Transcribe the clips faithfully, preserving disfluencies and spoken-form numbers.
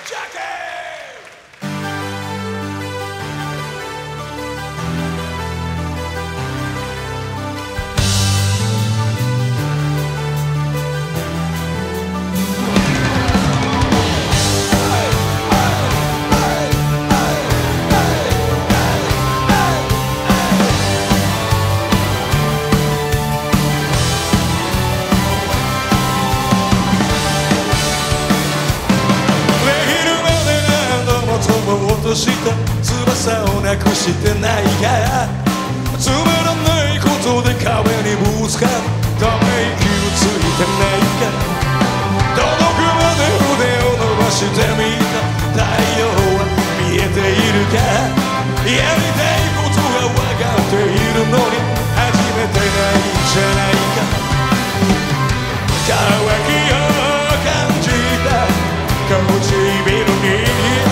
した翼をなくしてないか、つまらないことで壁にぶつかるため息をついてないか、届くまで腕を伸ばしてみた太陽は見えているか、やりたいことが分かっているのに始めてないんじゃないか、渇きを感じた唇に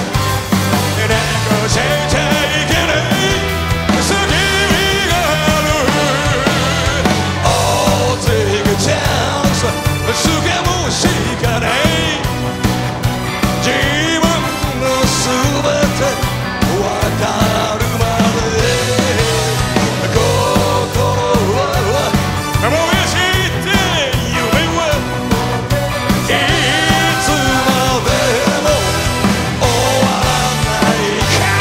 教えちゃいけない救いがある Oh take a chance 掴むしかない自分の全てわかるまで心は燃やして夢はいつまでも終わらない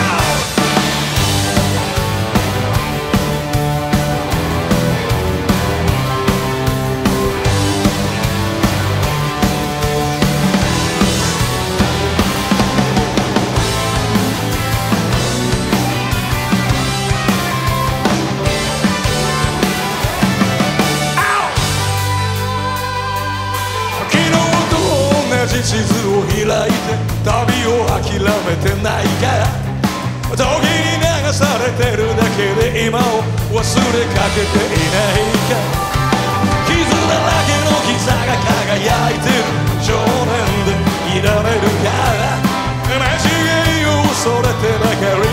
地図を開いて旅を諦めてないか、時に流されてるだけで今を忘れかけていないか、傷だらけの膝が輝いてる少年でいられるか、間違いを恐れてばかり